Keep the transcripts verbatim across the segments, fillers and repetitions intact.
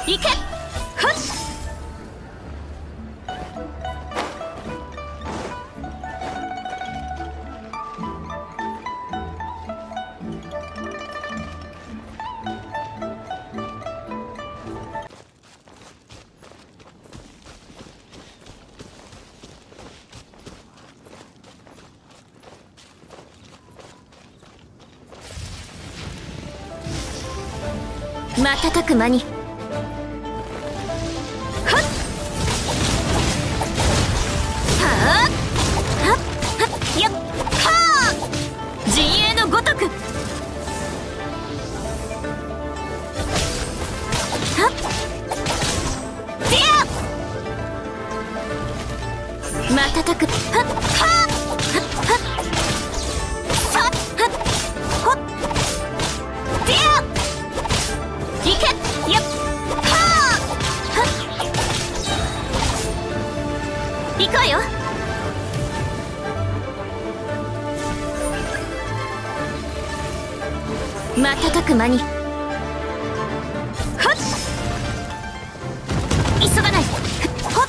行け。ふっ。瞬く間に。はっはあはっはっやっはあ陣営のごとく。はっでや瞬くはっはっはっはっさっはっほっでや行け。やっはあはっ行こうよ。瞬く間に。はっ急がない。ほっ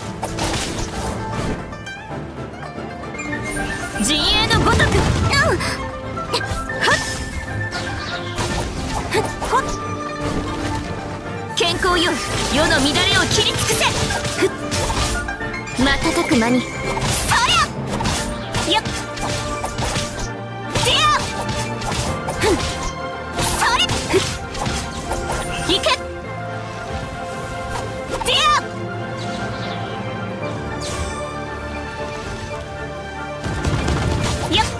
陣営のごとく。うんはっはっほっ健康よ、世の乱れを切り尽くせ。ふっ瞬く間に。そりゃやっでやふんそれふっいけでややっ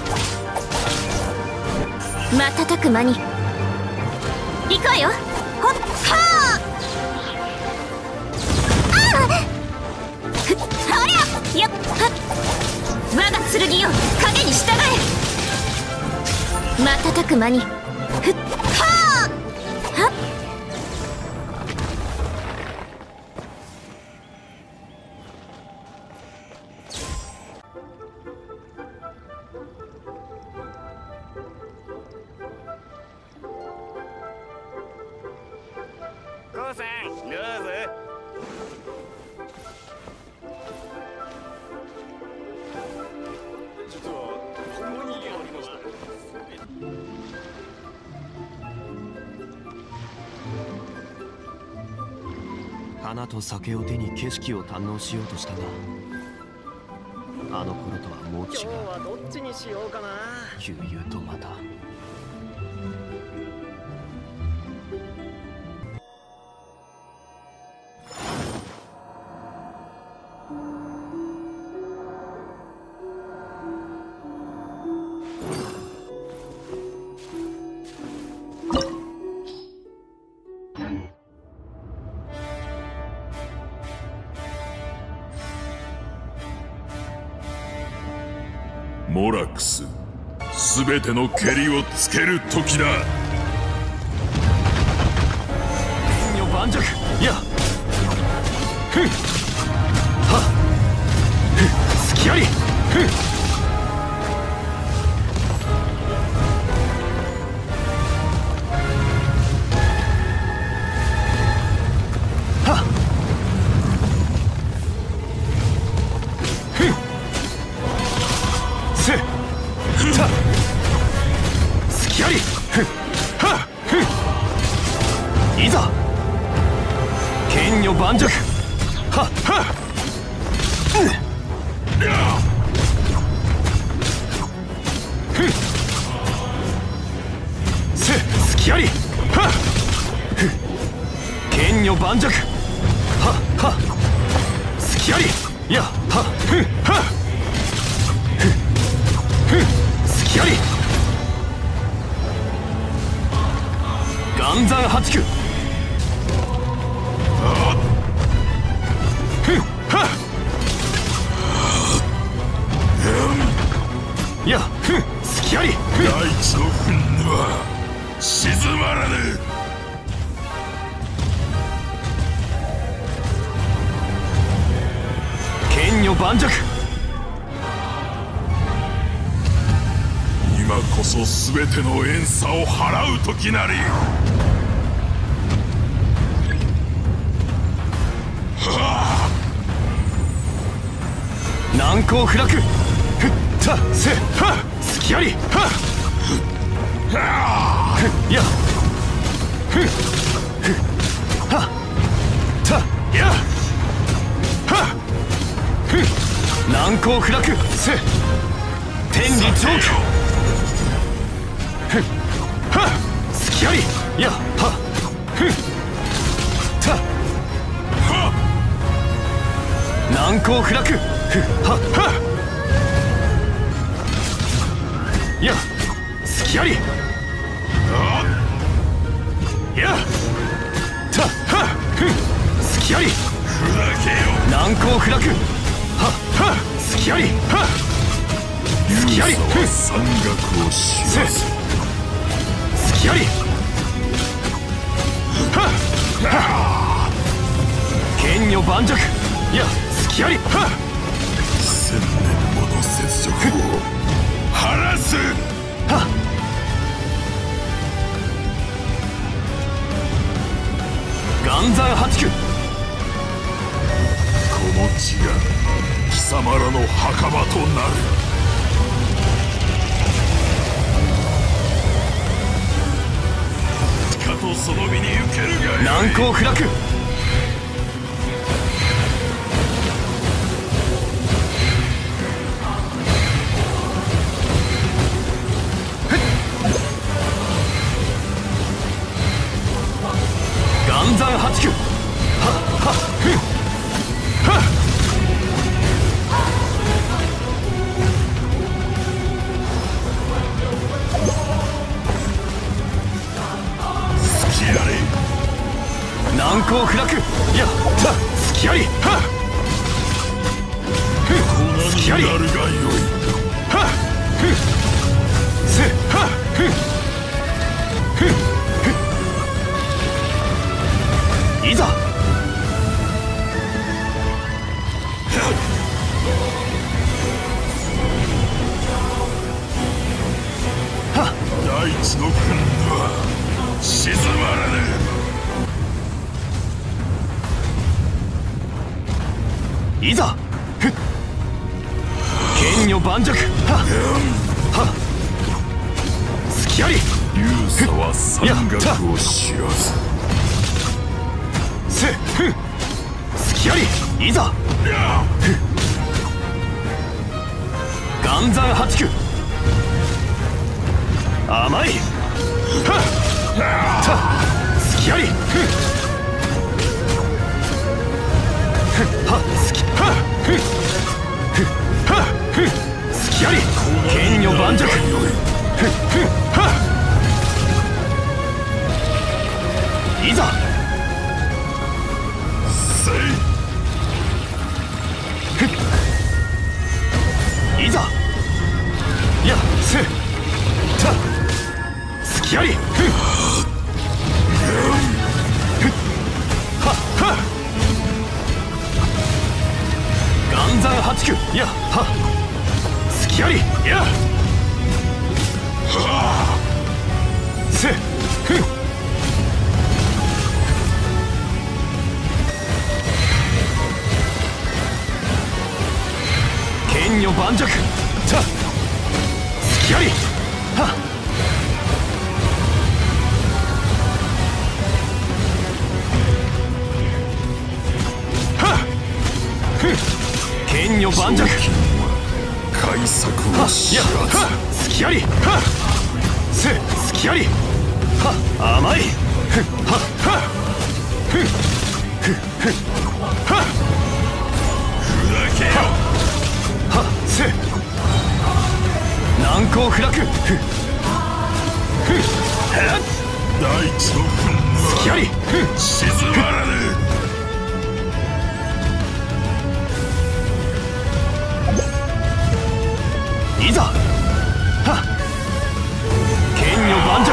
瞬く間に。行こうよ。ほっはあふっはりゃやっはっ我が剣よ、影に従え。瞬く間に。ふっはあはっ父さん、どうぞ。実はここにありました。 花と酒を手に景色を堪能しようとしたが、あの頃とはもう違う。 今日はどっちにしようかな。 悠々とまた。 モラクス、すべてのけりをつける時だ。 天女盤石やふんはっふん隙ありふんはっふんせた隙ありふんはっふんいざ剣女盤石はっはっうんふんせ隙ありはっふん剣女盤石はっはっ隙ありやはっふんはっふんふん隙あり岩山八九ふんはっやふん隙ありふん大地の憤怒は静まらぬ。 剣女盤石今こそ全ての怨嗟を払う時なり。 光不落。ふったせは隙ありはふやふふはたやはふ難攻不落せ天理長期ふは隙ありやはふた難攻不落ふははや隙ありやたはふ隙あり難攻不落はは隙ありは隙ありふ山岳を知らせ隙ありはは剣女盤石や隙ありは千年もの雪辱を晴らすは岩山八九この地が貴様らの墓場となる。かとその身に受けるがよい。 難攻不落岩山八九ははふは隙あり難攻不落やた隙ありはふ隙ありなるがよい。 はふせはふふいざ大地の軍は静まらぬ。 いざふ剣女盤石はは隙あり勇者は山岳を知らず。 せふ隙ありいざふ岩山八九甘いはた隙ありふふは隙はふふはふ隙あり剣女盤石ふふはいざいざやせた隙ありふはは岩山八九やは隙ありやせふ剣女盤石た隙ありははふ剣女盤石改作を知やらず。 は隙ありはせ隙ありは甘いふははふふふは砕けよ。 はせ難攻不落ふふは大地の軍隙ありはふ静まらぬ。 いざは剣女盤石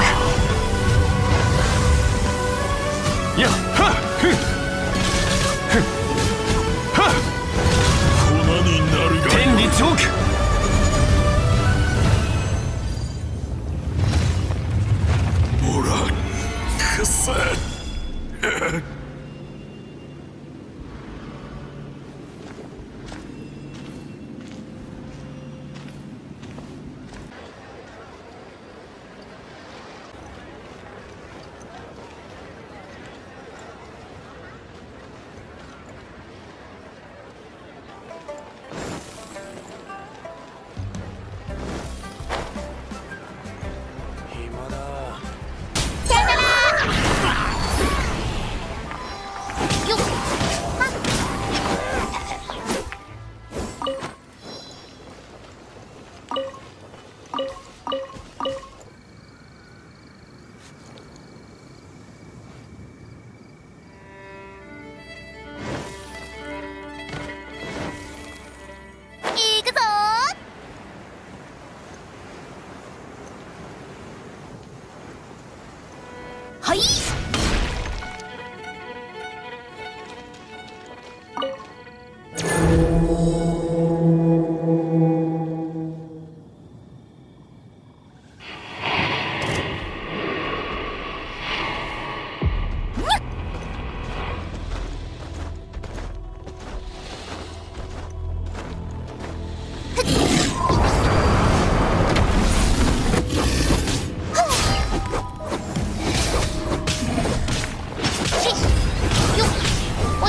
やはふふは粉になるが天理長期ほらくせ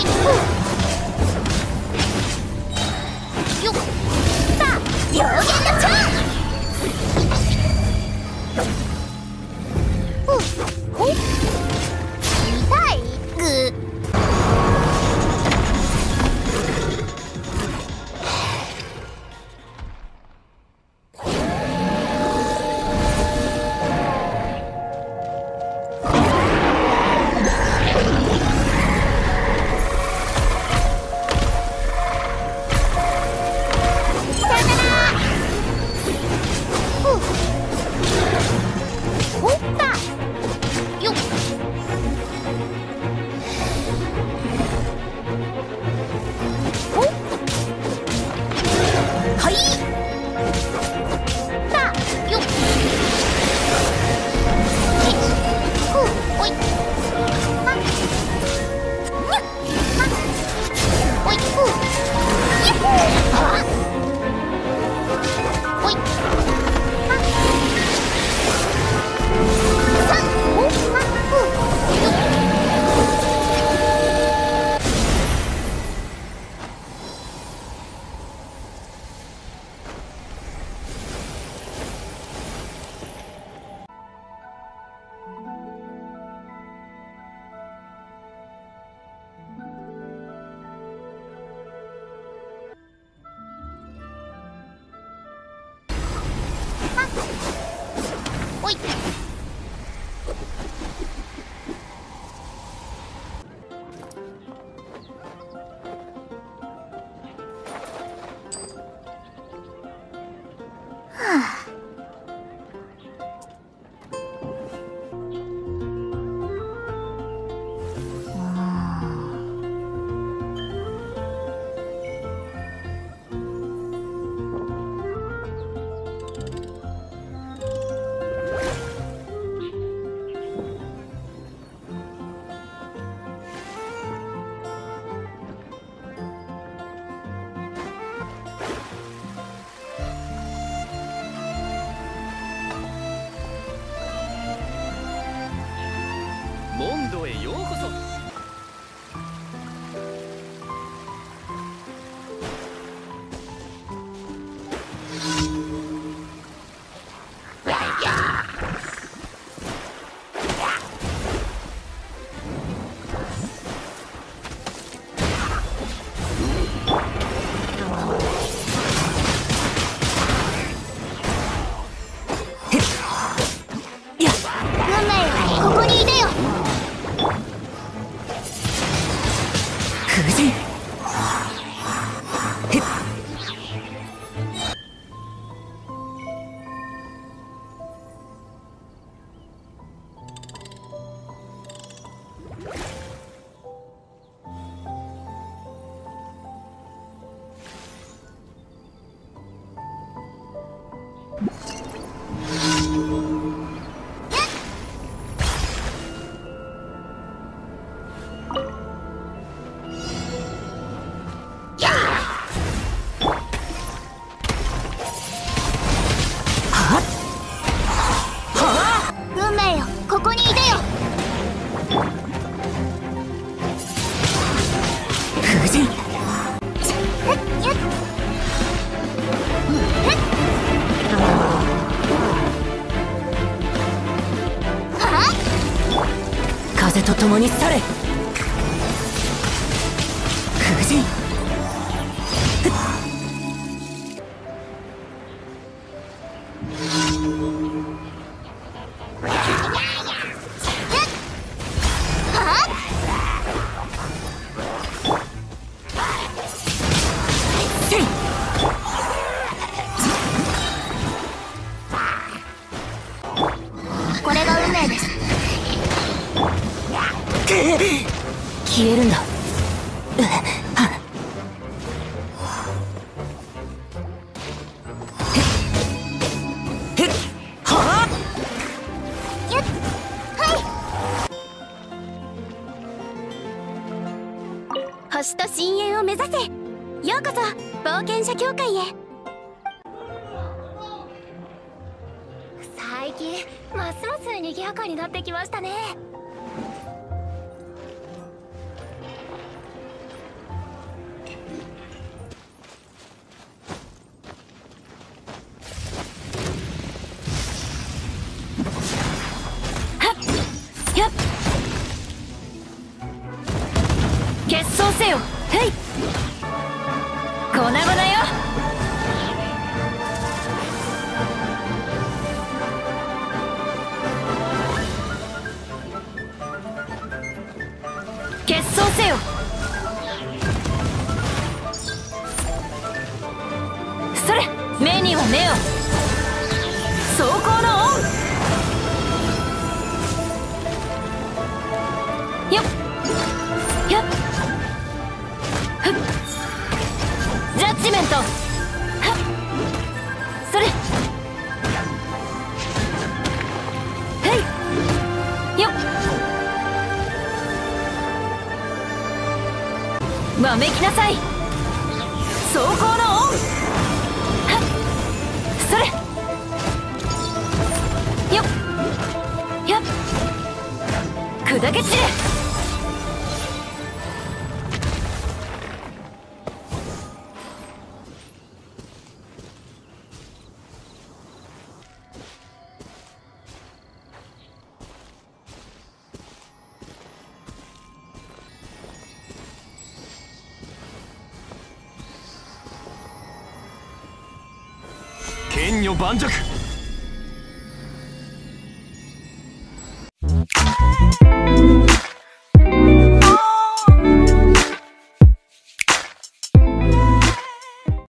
いよっさあ両弦の蝶ほっほっ痛いぐモンドへようこそ。 風と共に去れ。風神これが運命です。 消えるんだ。 星と深淵を目指せ。ようこそ冒険者協会へ。最近ますます賑やかになってきましたね。 せよ。へい、粉々よ。結晶せよ。それ、目には目を。走行のオン。よっよっ、ふっ、ジャッジメント。はっ、それ、へい、よっ、わめきなさい。走行のオン。はっ、それ、よっよっ、砕け散れ。 剣女盤石。